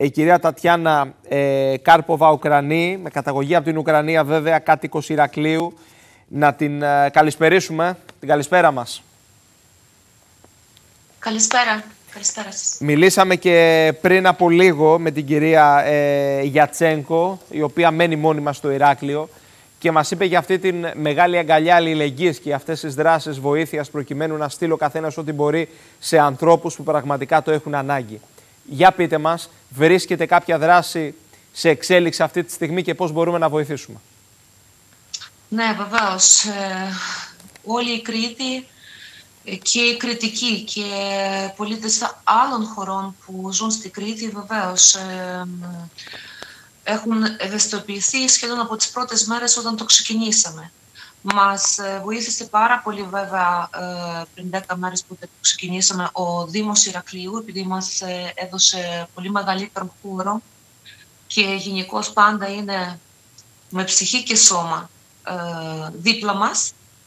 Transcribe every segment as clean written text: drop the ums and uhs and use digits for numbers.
η κυρία Τατιάνα Κάρποβα, Ουκρανή, με καταγωγή από την Ουκρανία βέβαια, κάτοικος Ηρακλείου. Να την καλησπερίσουμε. Την καλησπέρα μας. Καλησπέρα. Καλησπέρα σας. Μιλήσαμε και πριν από λίγο με την κυρία Γιατσένκο, η οποία μένει μόνιμα στο Ηράκλειο και μας είπε για αυτή την μεγάλη αγκαλιά αλληλεγγύης και αυτές τις δράσεις βοήθειας προκειμένου να στείλει ο καθένας ό,τι μπορεί σε ανθρώπους που πραγματικά το έχουν ανάγκη. Για πείτε μας, βρίσκεται κάποια δράση σε εξέλιξη αυτή τη στιγμή και πώς μπορούμε να βοηθήσουμε? Ναι, βεβαίως. Όλη η Κρήτη και οι Κρητικοί και πολίτες άλλων χωρών που ζουν στη Κρήτη βεβαίως έχουν ευαισθητοποιηθεί σχεδόν από τις πρώτες μέρες όταν το ξεκινήσαμε. Μας βοήθησε πάρα πολύ βέβαια πριν 10 μέρες που το ξεκινήσαμε ο Δήμος Ηρακλείου, επειδή μας έδωσε πολύ μεγαλύτερο χώρο και γενικώς πάντα είναι με ψυχή και σώμα δίπλα μας,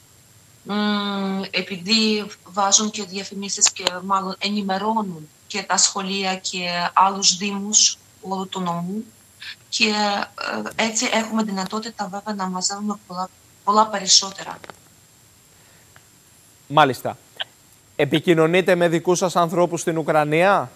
επειδή βάζουν και διαφημίσεις και μάλλον ενημερώνουν και τα σχολεία και άλλους δήμους όλου του νομού και έτσι έχουμε δυνατότητα βέβαια να μαζεύουμε πολλά περισσότερα. Μάλιστα. Επικοινωνείτε με δικούς σας ανθρώπους στην Ουκρανία?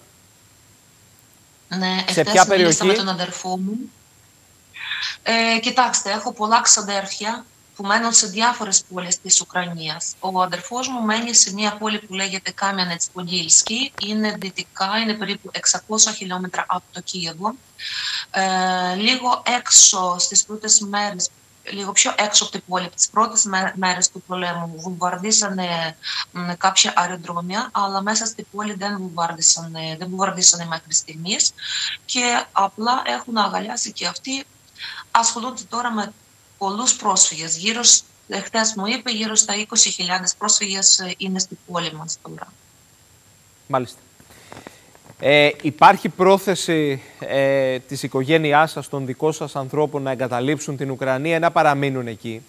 Ναι, σε ποια περιοχή? Μίλησα με τον αδερφό μου. Κοιτάξτε, έχω πολλά ξαδέρφια που μένουν σε διάφορες πόλεις της Ουκρανίας. Ο αδερφός μου μένει σε μια πόλη που λέγεται Κάμιανετς-Πογγίλσκι. Είναι δυτικά, είναι περίπου 600 χιλιόμετρα από το Κίεβο. Λίγο έξω στις πρώτες μέρες, λίγο πιο έξω από την πόλη, τις πρώτες μέρες του πολέμου, βομβαρδίσανε κάποια αεροδρόμια, αλλά μέσα στην πόλη δεν βομβαρδίσανε μέχρι στιγμής και απλά έχουν αγαλιάσει και αυτοί. Ασχολούνται τώρα με πολλούς πρόσφυγες. Χτες μου είπε, γύρω στα 20.000 πρόσφυγες είναι στην πόλη μας τώρα. Μάλιστα. Υπάρχει πρόθεση της οικογένειάς σας, των δικών σας ανθρώπων, να εγκαταλείψουν την Ουκρανία ή να παραμείνουν εκεί?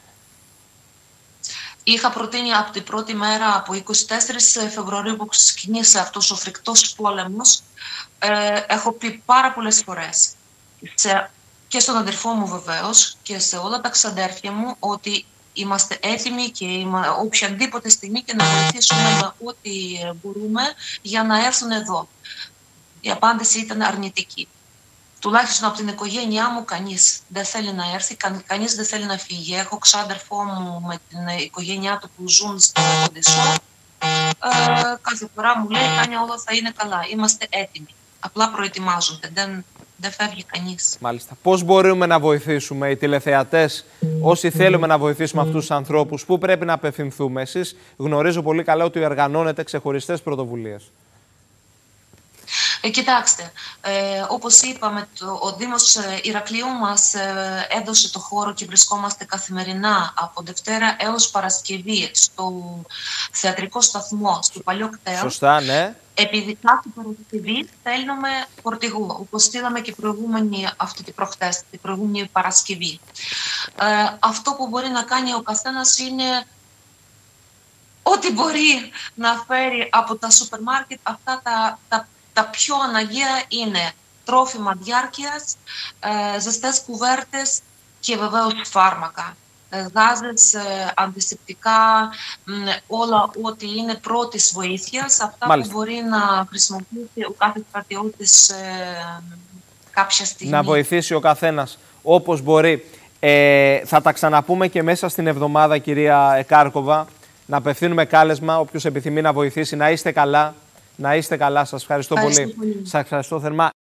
Είχα προτείνει από την πρώτη μέρα, από 24 Φεβρουαρίου που ξεκίνησε αυτός ο φρικτός πόλεμος, έχω πει πάρα πολλές φορές και στον αδερφό μου βεβαίως και σε όλα τα ξαδέρφια μου ότι είμαστε έτοιμοι και οποιαδήποτε στιγμή και να βοηθήσουμε με ό,τι μπορούμε για να έρθουν εδώ. Η απάντηση ήταν αρνητική. Τουλάχιστον από την οικογένειά μου κανείς δεν θέλει να έρθει, κανείς δεν θέλει να φύγει. Έχω ξάδερφό μου με την οικογένειά του που ζουν στο Οδυσσό. Κάθε φορά μου λέει, Τάνια, όλα θα είναι καλά, είμαστε έτοιμοι. Απλά προετοιμάζονται, δεν φεύγει κανείς. Μάλιστα. Πώς μπορούμε να βοηθήσουμε οι τηλεθεατές, όσοι θέλουμε να βοηθήσουμε αυτούς τους ανθρώπους, πού πρέπει να απευθυνθούμε? Εσείς γνωρίζω πολύ καλά ότι οργανώνετε ξεχωριστές πρωτοβουλίες. Κοιτάξτε, όπως είπαμε, ο Δήμος Ηρακλείου μας έδωσε το χώρο και βρισκόμαστε καθημερινά από Δευτέρα έως Παρασκευή στο θεατρικό σταθμό, στο Παλιό Κτέο. Σωστά, ναι. Επειδή κάθε Παρασκευή στέλνουμε φορτηγού, όπως στείλαμε και την προηγούμενη Παρασκευή. Αυτό που μπορεί να κάνει ο καθένας είναι ό,τι μπορεί να φέρει από τα σούπερ μάρκετ. Αυτά τα πιο αναγκαία είναι τρόφιμα διάρκειας, ζεστές κουβέρτες και βεβαίως φάρμακα. Γάζες, αντισηπτικά, όλα ό,τι είναι πρώτης βοήθειας, αυτά Μάλιστα. που μπορεί να χρησιμοποιήσει ο κάθε στρατιώτης κάποια στιγμή. Να βοηθήσει ο καθένας όπως μπορεί. Θα τα ξαναπούμε και μέσα στην εβδομάδα, κυρία Κάρκοβα. Να απευθύνουμε κάλεσμα, όποιος επιθυμεί να βοηθήσει. Να είστε καλά. Να είστε καλά. Σας ευχαριστώ πολύ. Σας ευχαριστώ θερμά.